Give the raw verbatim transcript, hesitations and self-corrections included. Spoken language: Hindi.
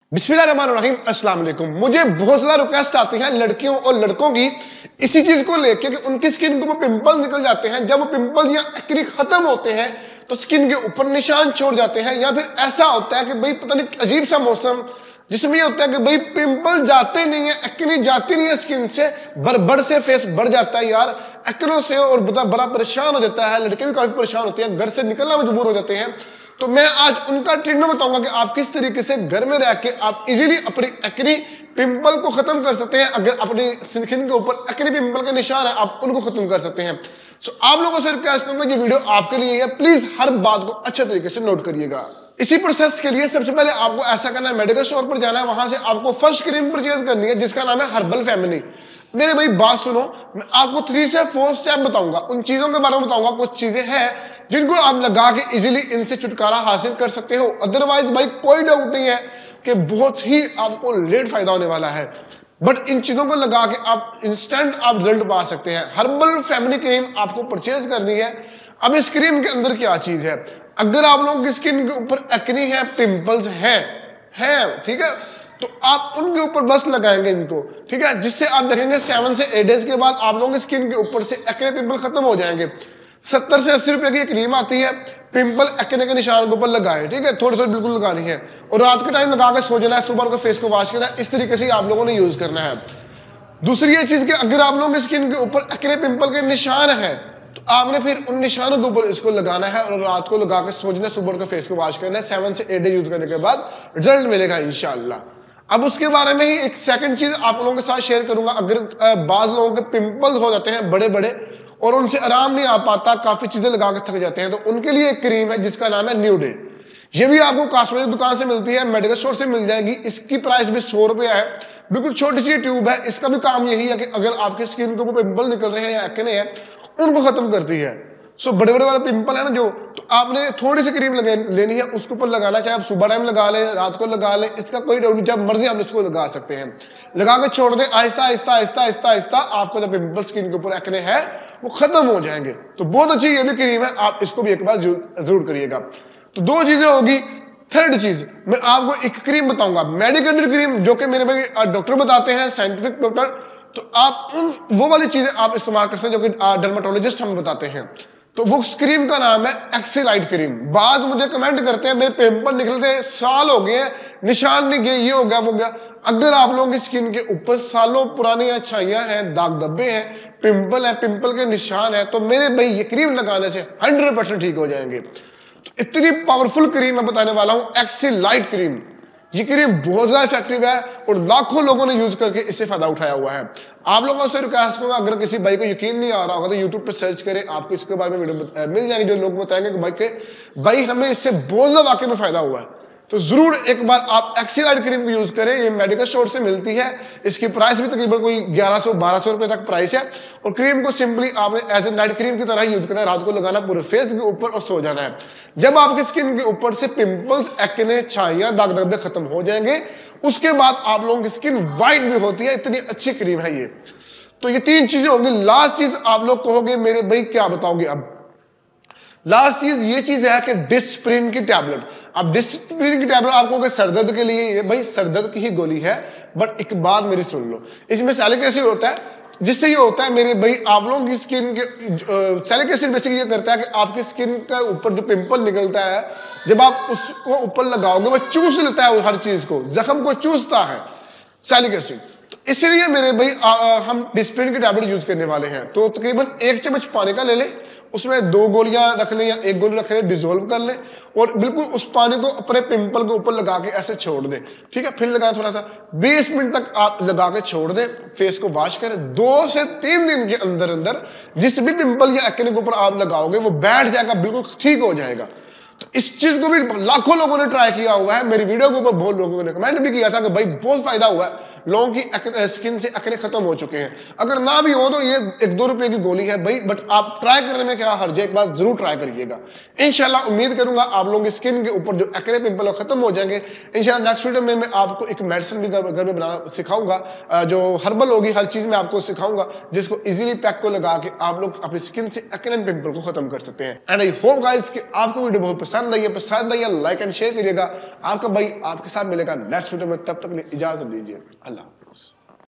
बिस्मिल्लाहिर्रहमानिर्रहीम, अस्सलाम वालेकुम। मुझे बहुत ज्यादा रिक्वेस्ट आती है लड़कियों और लड़कों की इसी चीज को लेके कि उनकी स्किन के ऊपर पिंपल निकल जाते हैं। जब वो पिंपल या एक्ने खत्म होते हैं तो स्किन के ऊपर निशान छोड़ जाते हैं, या फिर ऐसा होता है कि भाई पता नहीं अजीब सा मौसम जिसमें ये होता है कि भाई पिंपल जाते नहीं है, एक्ने जाती नहीं है स्किन से, बड़ से फेस बढ़ जाता है यार एक्नों से, और बड़ा बड़ा परेशान हो जाता है। लड़के भी काफी परेशान होते हैं, घर से निकलना मजबूर हो जाते हैं। तो मैं आज उनका ट्रीटमेंट बताऊंगा कि आप किस तरीके से घर में रह के आप इजीली अपनी एक्ने पिंपल को खत्म कर सकते हैं। अगर अपनी स्किन के ऊपर एक्ने पिंपल के निशान है, आप उनको खत्म कर सकते हैं। सो आप लोगों से रिक्वेस्ट करूंगा, ये वीडियो आपके लिए है, प्लीज हर बात को अच्छे तरीके से नोट करिएगा। इसी प्रोसेस के लिए सबसे पहले आपको ऐसा करना है, मेडिकल स्टोर पर जाना है, वहां से आपको फर्स्ट क्रीम परचेज करनी है जिसका नाम है हर्बल फैमिली। मेरे भाई बात सुनो, मैं आपको थ्री से फोर स्टेप बताऊंगा, उन चीजों के बारे में बताऊंगा। कुछ चीजें हैं जिनको आप लगा के इजीली इनसे छुटकारा हासिल कर सकते हो। अदरवाइज भाई कोई डाउट नहीं है कि बहुत ही आपको लेट फायदा होने वाला है, बट इन चीजों को लगा के आप इंस्टेंट आप रिजल्ट पा सकते हैं। हर्बल फैमिली क्रीम आपको परचेज करनी है। अब इस क्रीम के अंदर क्या चीज है, अगर आप लोगों की स्किन के ऊपर एक्ने है, पिंपल्स है, है ठीक है, तो आप उनके ऊपर बस लगाएंगे इनको, ठीक है, जिससे आप देखेंगे सेवन से एट डेज के बाद आप लोगों की स्किन के ऊपर से एक्ने पिंपल खत्म हो जाएंगे। सत्तर से अस्सी रुपए की क्रीम आती है, पिंपल एक्ने के निशान के ऊपर लगाए, ठीक है, थोड़ी थोड़ी बिल्कुल लगानी है, और रात के टाइम लगा के सो जाना है, सुबह को फेस को वॉश करना है। इस तरीके से आप लोगों ने यूज करना है। दूसरी ये चीज कि अगर आप लोगों की स्किन के ऊपर एक्ने पिंपल के निशान है तो आपने फिर उन निशानों के ऊपर इसको लगाना है और रात को लगा के सो जाना है, सुबह को फेस को वॉश करना है। सेवन से एट डे यूज करने के बाद रिजल्ट मिलेगा इंशाल्लाह। अब उसके बारे में ही एक सेकंड चीज आप लोगों के साथ शेयर करूंगा। अगर बाज लोगों के पिंपल्स हो जाते हैं बड़े बड़े और उनसे आराम नहीं आ पाता, काफी चीजें लगा के थक जाते हैं, तो उनके लिए एक क्रीम है जिसका नाम है न्यू डे। ये भी आपको कॉस्मेटिक दुकान से मिलती है, मेडिकल स्टोर से मिल जाएगी। इसकी प्राइस भी सौ रुपया है, बिल्कुल छोटी सी ट्यूब है। इसका भी काम यही है कि अगर आपकी स्किन के ऊपर पिंपल निकल रहे हैं या एक्ने है, उनको खत्म करती है। सो बड़े बड़े वाले पिंपल है ना जो, तो आपने थोड़ी सी क्रीम लगे लेनी है, उसके ऊपर लगाना, चाहे आप सुबह टाइम लगा ले, रात को लगा ले, इसका कोई डाउट नहीं, जब मर्जी आप इसको लगा सकते हैं। लगा के छोड़ दें, आहिस्ता आहिस्ता आहिस्ता आहिस्ता आहिस्ता आपको जो पिंपल स्किन के ऊपर एक्ने है वो खत्म हो जाएंगे। तो बहुत अच्छी ये भी क्रीम है, आप इसको भी एक बार जरूर करिएगा। तो दो चीजें होगी। थर्ड चीज मैं आपको एक क्रीम बताऊंगा, मेडिकल क्रीम, जो कि मेरे भाई डॉक्टर बताते हैं, साइंटिफिक डॉक्टर, तो आप उन वो वाली चीजें आप इस्तेमाल कर सकते हैं जो कि डर्माटोलॉजिस्ट हमें बताते हैं। तो वो क्रीम का नाम है एक्सीलाइट क्रीम। बाद मुझे कमेंट करते हैं मेरे पिंपल निकलते साल हो गए, निशान नहीं गए, ये हो गया वो गया। अगर आप लोगों की स्किन के ऊपर सालों पुरानी अच्छाइयां हैं, दाग धब्बे हैं, पिंपल है, पिंपल के निशान है, तो मेरे भाई ये क्रीम लगाने से हंड्रेड परसेंट ठीक हो जाएंगे। तो इतनी पावरफुल क्रीम मैं बताने वाला हूं, एक्सीलाइट क्रीम। ये क्रीम बहुत ज्यादा इफेक्टिव है और लाखों लोगों ने यूज करके इससे फायदा उठाया हुआ है। आप लोगों से रिक्वेस्ट करूंगा, अगर किसी भाई को यकीन नहीं आ रहा होगा तो यूट्यूब पे सर्च करें, आपको इसके बारे में वीडियो मिल जाएंगे जो लोग बताएंगे कि भाई के भाई हमें इससे बहुत ज्यादा वाकई में फायदा हुआ है। तो जरूर एक बार आप एक्सीलाइट क्रीम को यूज करें। ये मेडिकल स्टोर से मिलती है, इसकी प्राइस भी तकरीबन कोई ग्यारह सौ बारह सौ रुपए तक प्राइस है। और क्रीम को सिंपली आपने एज ए नाइट क्रीम की तरह यूज करना है, रात को लगाना पूरे फेस के ऊपर और सो जाना है। जब आपकी स्किन के ऊपर से पिंपल्स, एक्ने, छाइयां, दाग धब्बे खत्म हो जाएंगे, उसके बाद आप लोगों की स्किन व्हाइट भी होती है। इतनी अच्छी क्रीम है ये। तो ये तीन चीजें होंगी। लास्ट चीज आप लोग कहोगे मेरे भाई क्या बताओगे, अब लास्ट चीज ये चीज है कि डिस्प्रिन की टैबलेट। अब डिस्प्रिन की टैबलेट आपको सरदर्द के लिए, ये भाई सरदर्द की ही गोली है, बट एक बात मेरी सुन लो, इसमें सैलिक एसिड होता है, जिससे ये होता है मेरे भाई आप लोगों की स्किन के सैलिक एसिड बेसिकली ये करता है कि आपकी स्किन के ऊपर जो पिंपल निकलता है, जब आप उसको ऊपर लगाओगे वो चूस लेता है, हर चीज को, जख्म को चूसता है सैलिक एसिड। तो इसलिए मेरे भाई आ, आ, हम डिस्प्रिन की टैबलेट यूज करने वाले हैं। तो तकरीबन एक चम्मच पानी का ले लें, उसमें दो गोलियां रख लें या एक गोली रख लें, डिजोल्व कर लें और बिल्कुल उस पानी को अपने पिंपल के ऊपर लगा के ऐसे छोड़ दें, ठीक है। फिर लगाएं थोड़ा सा, बीस मिनट तक आप लगा के छोड़ दें, फेस को वॉश करें। दो से तीन दिन के अंदर अंदर जिस भी पिंपल या एक्ने के ऊपर आप लगाओगे वो बैठ जाएगा, बिल्कुल ठीक हो जाएगा। तो इस चीज को भी लाखों लोगों ने ट्राई किया हुआ है, मेरी वीडियो के ऊपर बहुत लोगों ने कमेंट भी किया था कि भाई बहुत फायदा हुआ है, लोगों की स्किन से एक्ने खत्म हो चुके हैं। अगर ना भी हो तो ये एक दो रुपए की गोली है भाई, बट आप ट्राई करने में क्या हर्ज है, एक बार जरूर ट्राई करिएगा। इंशाल्लाह उम्मीद करूंगा आप लोगों की स्किन के ऊपर जो एक्ने पिंपल खत्म हो जाएंगे। इंशाल्लाह नेक्स्ट वीडियो में मैं आपको एक मेडिसिन भी घर में बनाना सिखाऊंगा, जो हर्बल होगी, हर चीज में आपको सिखाऊंगा, जिसको इजीली पैक को लगा के आप लोग अपनी स्किन से एक्ने पिंपल को खत्म कर सकते हैं। एंड आई होप गाइस कि आपको वीडियो बहुत पसंद आई है पसंद आई है लाइक एंड शेयर करिएगा। आपका भाई आपके साथ मिलेगा नेक्स्ट वीडियो में, तब तक इजाजत दीजिए। अल्लाह हाफिज़।